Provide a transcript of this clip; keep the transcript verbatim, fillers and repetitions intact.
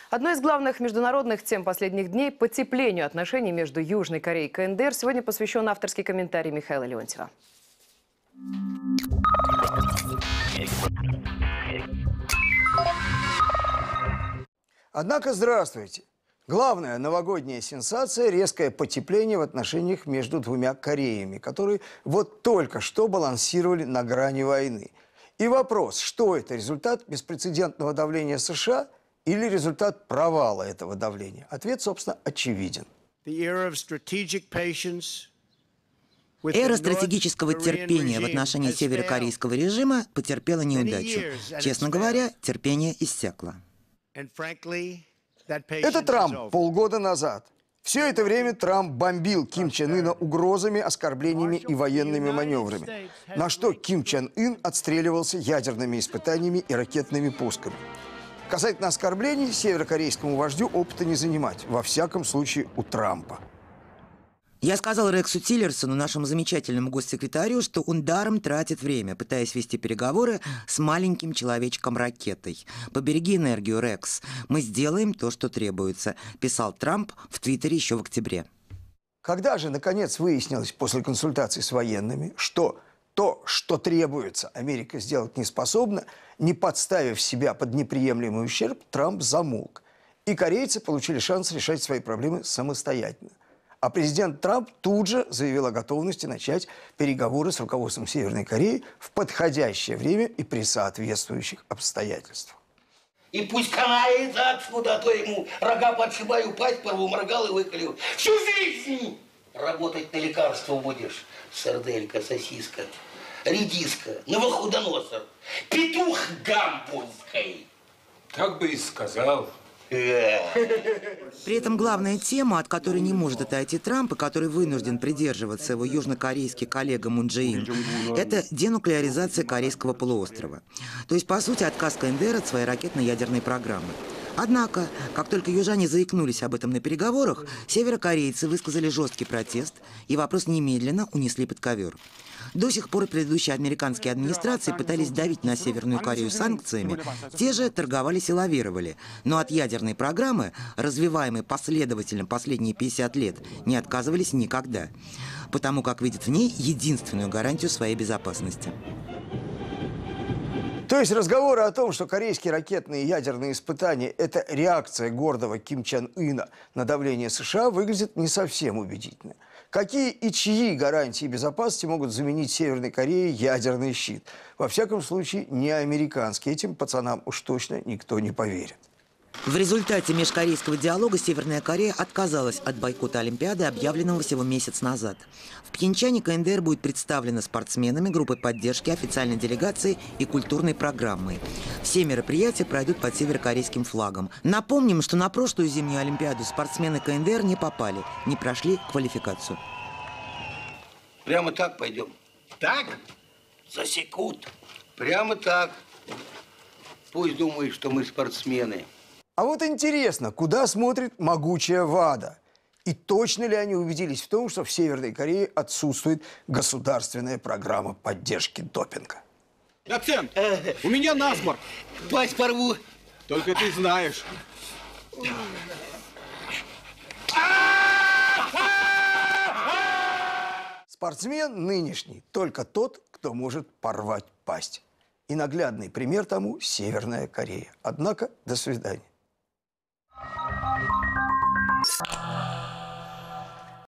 Одной из главных международных тем последних дней – потеплению отношений между Южной Кореей и КНДР – сегодня посвящен авторский комментарий Михаила Леонтьева. Однако, здравствуйте. Главная новогодняя сенсация – резкое потепление в отношениях между двумя Кореями, которые вот только что балансировали на грани войны. И вопрос, что это, результат беспрецедентного давления США или результат провала этого давления? Ответ, собственно, очевиден. Эра стратегического терпения в отношении северокорейского режима потерпела неудачу. Честно говоря, терпение иссякло. Это Трамп полгода назад. Все это время Трамп бомбил Ким Чен Ына угрозами, оскорблениями и военными маневрами, на что Ким Чен Ын отстреливался ядерными испытаниями и ракетными пусками. Касательно оскорблений, северокорейскому вождю опыта не занимать, во всяком случае у Трампа. Я сказал Рексу Тиллерсону, нашему замечательному госсекретарю, что он даром тратит время, пытаясь вести переговоры с маленьким человечком-ракетой. «Побереги энергию, Рекс. Мы сделаем то, что требуется», писал Трамп в Твиттере еще в октябре. Когда же, наконец, выяснилось после консультаций с военными, что то, что требуется, Америка сделать не способна, не подставив себя под неприемлемый ущерб, Трамп замолк. И корейцы получили шанс решать свои проблемы самостоятельно. А президент Трамп тут же заявил о готовности начать переговоры с руководством Северной Кореи в подходящее время и при соответствующих обстоятельствах. И пусть канается отсюда, а то ему рога подшибаю, пасть порву, моргал и выколю. Всю жизнь работать на лекарство будешь. Сарделька, сосиска, редиска, новохудоносор, петух гамбургский. Так бы и сказал. При этом главная тема, от которой не может отойти Трамп, и который вынужден придерживаться его южнокорейский коллега Мун Чжэ Ин, это денуклеаризация Корейского полуострова. То есть, по сути, отказ КНДР от своей ракетно-ядерной программы. Однако, как только южане заикнулись об этом на переговорах, северокорейцы высказали жесткий протест, и вопрос немедленно унесли под ковер. До сих пор предыдущие американские администрации пытались давить на Северную Корею санкциями, те же торговались и лавировали. Но от ядерной программы, развиваемой последовательно последние пятьдесят лет, не отказывались никогда, потому как видят в ней единственную гарантию своей безопасности. То есть разговоры о том, что корейские ракетные и ядерные испытания – это реакция гордого Ким Чен Ына на давление США, выглядят не совсем убедительно. Какие и чьи гарантии безопасности могут заменить Северной Корее ядерный щит? Во всяком случае, не американский. Этим пацанам уж точно никто не поверит. В результате межкорейского диалога Северная Корея отказалась от бойкота Олимпиады, объявленного всего месяц назад. В Пхенчхане КНДР будет представлена спортсменами, группой поддержки, официальной делегацией и культурной программой. Все мероприятия пройдут под северокорейским флагом. Напомним, что на прошлую зимнюю Олимпиаду спортсмены КНДР не попали, не прошли квалификацию. Прямо так пойдем? Так? Засекут. Прямо так. Пусть думают, что мы спортсмены. А вот интересно, куда смотрит могучая ВАДА? И точно ли они убедились в том, что в Северной Корее отсутствует государственная программа поддержки допинга? Доцент, у меня насморк. Пасть порву. Только ты знаешь. Спортсмен нынешний только тот, кто может порвать пасть. И наглядный пример тому – Северная Корея. Однако, до свидания.